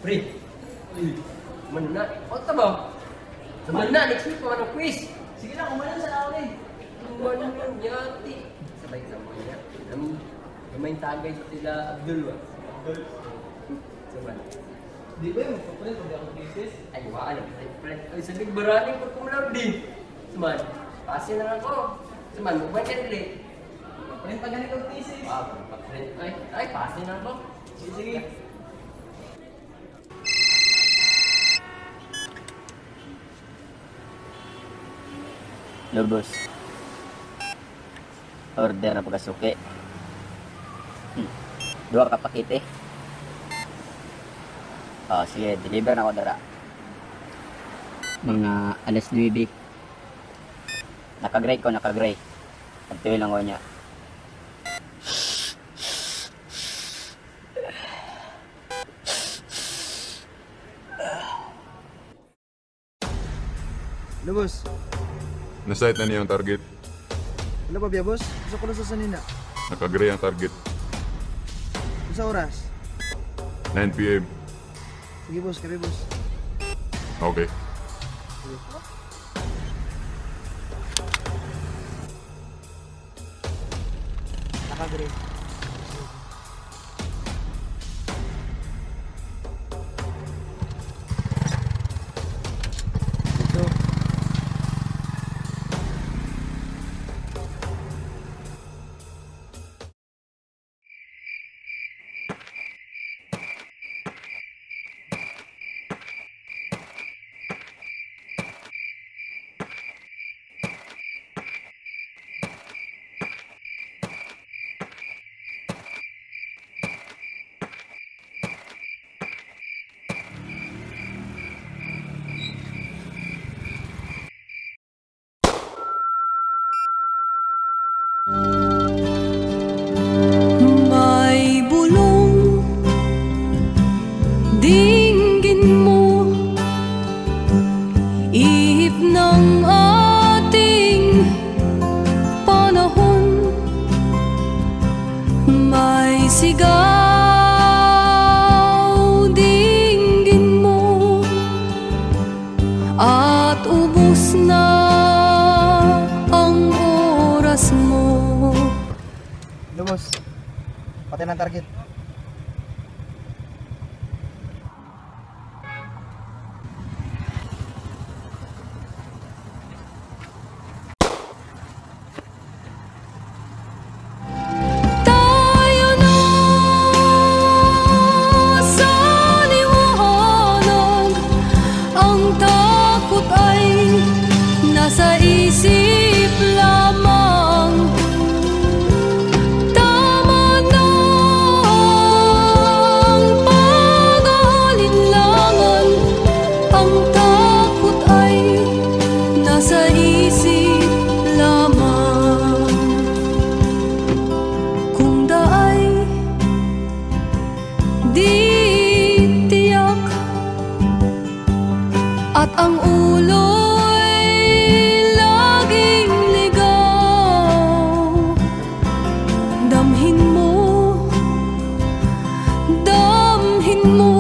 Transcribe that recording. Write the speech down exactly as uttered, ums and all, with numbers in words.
Pre, mana? O ba? Mana, next week pa ng quiz. Sige lang, kumalan sa namin. Mana yung yati. Sabay ka mo niya. Gamay tagay sa sila Abdul ba? Abdul? Sabay. Di ba yung magpapalit pag ako thesis? Ay, wala. Ay, sa bigbarani ko kumulaw din. Saman, pasin na lang ko. Saman, mabay ka nila. Print pa ganito ang thesis. Ah, paprint. Ay, ay, pasin na lang ko. Sige, sige. Lubos. Order na pagkasuki. Hmm. Dua ka pakete. Oh, sige, deliver na ako dara. Mga alas nuwebe. Naka-gray ko, naka-gray. Pagtuloy lang ko niya. Ano, boss? Na-sight na niya ang target. Ano ba, biya, boss? Gusto ko lang sa sanina. Nakagray ang target. Sa oras? nine p m Sige, boss. Kami, boss. Okay. Sige. Nakagray. Ito. May bulong dinggin mo, ihip ng ating panahon. May sigaw dinggin mo, at ubos na ang oras mo. Ano, boss? Pati ng target. Tayo na sa liwanag, ang takot ay nasa isip lamang. Tama na ang pag-aalinlangan, ang takot ay nasa isip lamang. Kung daay di tiyak at ang ulo'y laging ligaw, damhin mo, damhin mo